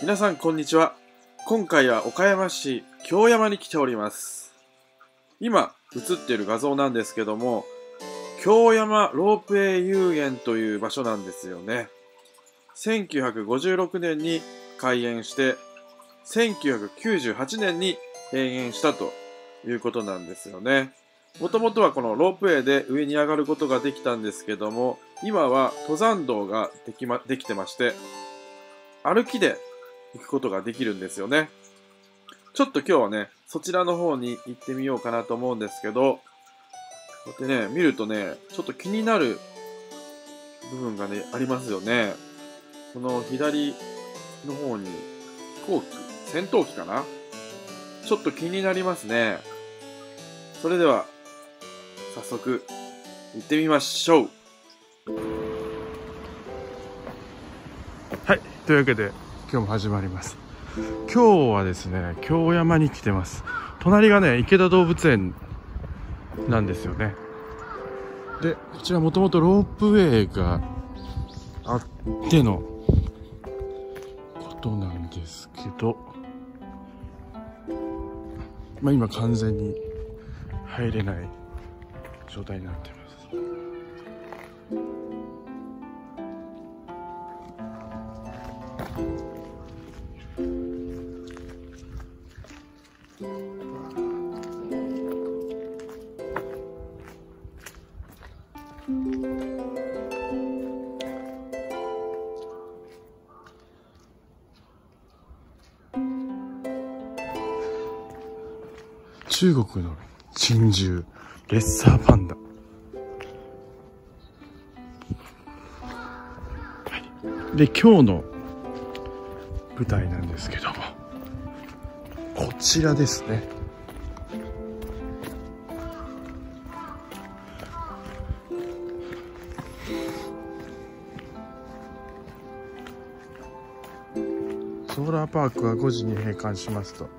皆さんこんにちは。今回は岡山市京山に来ております。今映っている画像なんですけども、京山ロープウェイ遊園という場所なんですよね。1956年に開園して1998年に閉園したということなんですよね。もともとはこのロープウェイで上に上がることができたんですけども、今は登山道ができてまして、歩きで行くことができるんですよね。ちょっと今日はね、そちらの方に行ってみようかなと思うんですけど、こうやってね、見るとね、ちょっと気になる部分がね、ありますよね。この左の方に飛行機、戦闘機かな？ちょっと気になりますね。それでは、早速行ってみましょう。はい、というわけで今日も始まります。今日はですね、京山に来てます。隣がね、池田動物園なんですよね。で、こちらもともとロープウェイがあってのことなんですけど、今完全に入れない状態になってます。中国の珍獣レッサーパンダ、で今日の舞台なんですけども、こちらですね。ソーラーパークは5時に閉館しますと。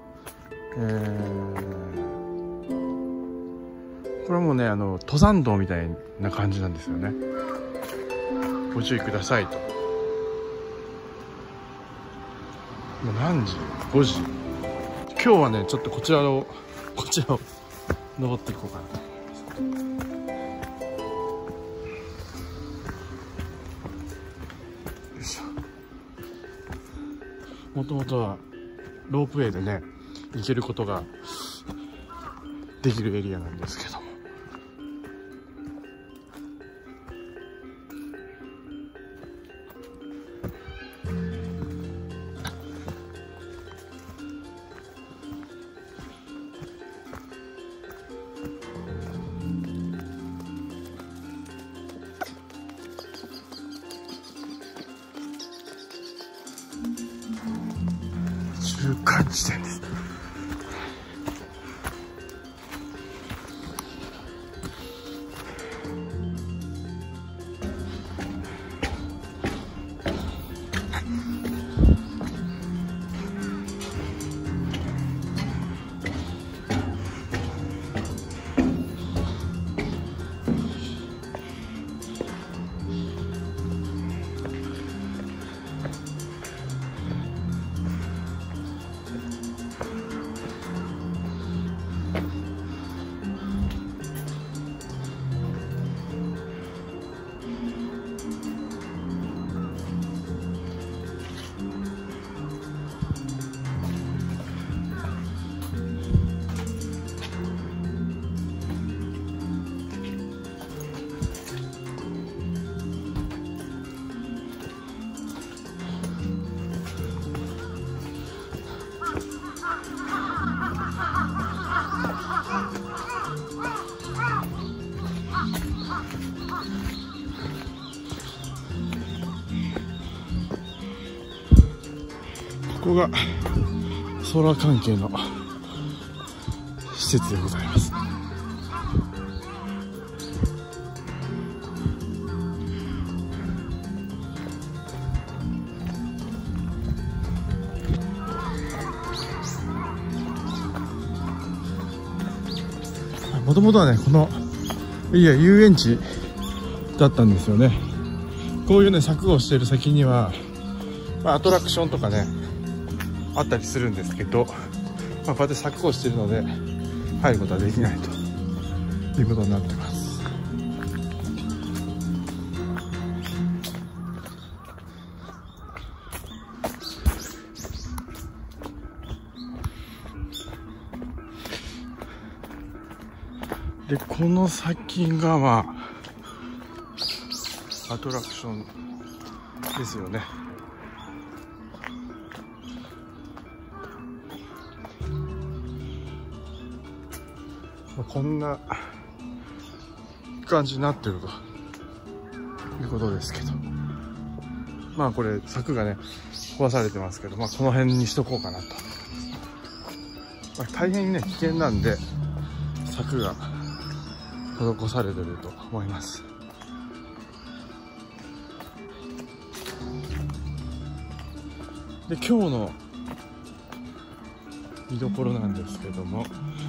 これはもうね、登山道みたいな感じなんですよね。ご注意くださいと。もう何時 ?5 時。今日はね、ちょっとこちらを登っていこうかなと思います。よいしょ。もともとはロープウェイでね、行けることができるエリアなんですけども、中間地点です。ここがソーラー関係の施設でございます。もともとはね、このエリア遊園地だったんですよね。こういうね、柵をしている先には、アトラクションとかね、 あったりするんですけど、こうやって柵をしているので入ることはできないということになってます。でこの先がアトラクションですよね。こんな感じになってるということですけど、これ柵がね壊されてますけど、この辺にしとこうかなと。大変にね危険なんで柵が施されてると思います。で今日の見どころなんですけども、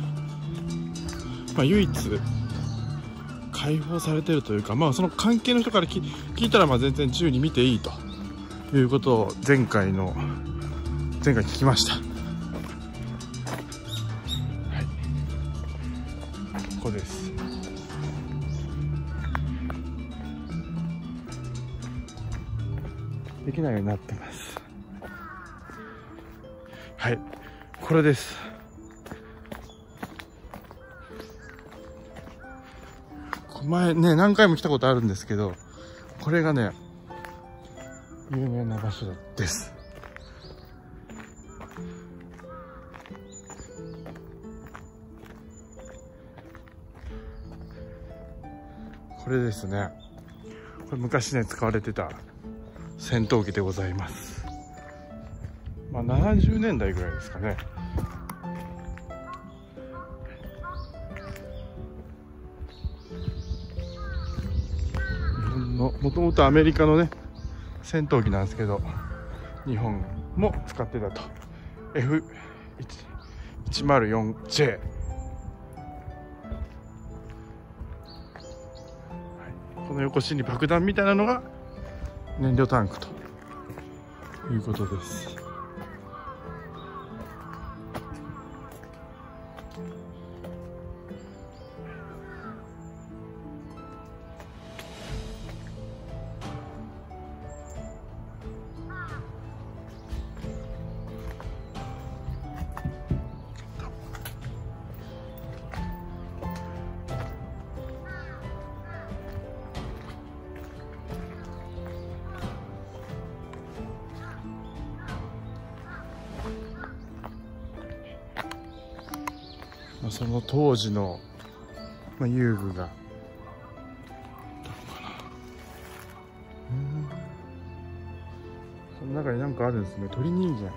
唯一開放されてるというか、その関係の人から聞いたら全然自由に見ていいということを前回聞きました。はい、ここです。できないようになってます。はい、これです。前ね何回も来たことあるんですけど、これがね有名な場所です。これですね。これ昔ね使われてた戦闘機でございます。70年代ぐらいですかね。もともとアメリカのね戦闘機なんですけど、日本も使ってたと。 F104J、この横芯に爆弾みたいなのが燃料タンクということです。その当時の、遊具がその中に何かあるんですね。鳥人間。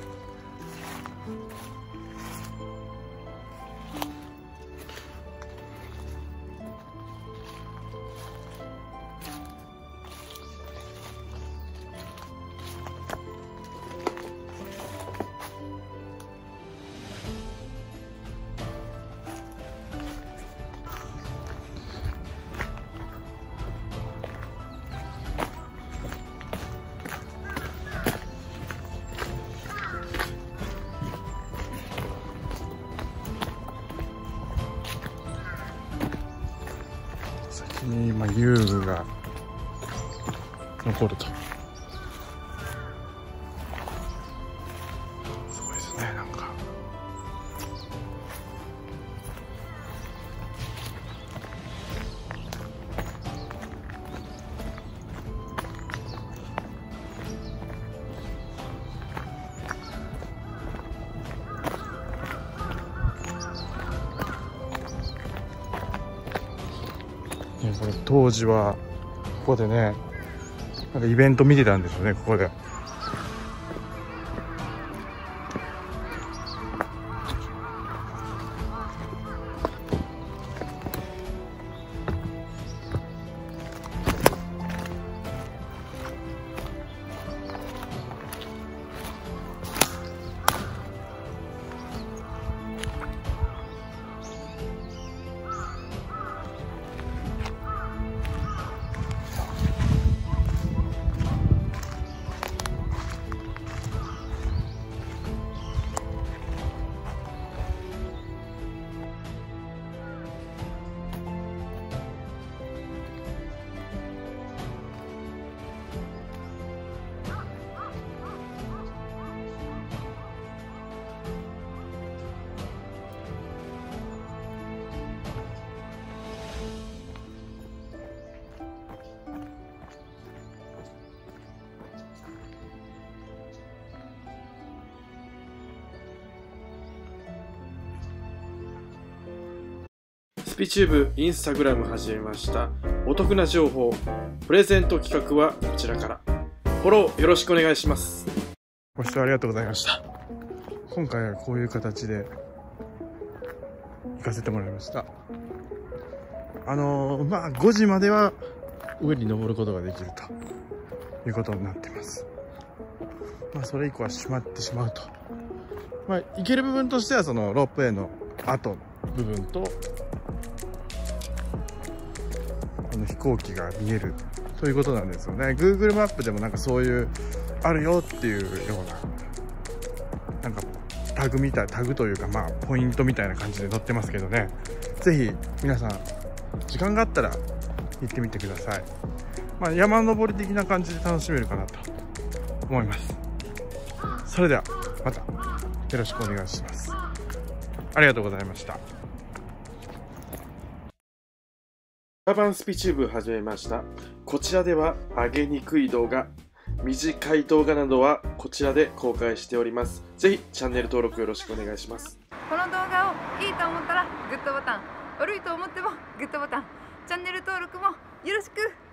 今遊具が残ると。すごいですね。なんかこれ当時はここでねなんかイベント見てたんですよね、ここで。 ピチューブインスタグラム始めました。お得な情報、プレゼント企画はこちらから。フォローよろしくお願いします。 ご視聴ありがとうございました。今回はこういう形で行かせてもらいました。5時までは上に登ることができるということになっています。それ以降は閉まってしまうと。行ける部分としてはそのロープウェイの後部分と飛行機が見えるということなんですよね。 Google マップでもなんかそういうあるよっていうようななんかタグというかポイントみたいな感じで載ってますけどね、ぜひ皆さん時間があったら行ってみてください。山登り的な感じで楽しめるかなと思います。それではまたよろしくお願いします。ありがとうございました。 アーバンスピチューブ始めました。こちらでは上げにくい動画、短い動画などはこちらで公開しております。ぜひチャンネル登録よろしくお願いします。 この動画をいいと思ったらグッドボタン、悪いと思ってもグッドボタン、チャンネル登録もよろしく。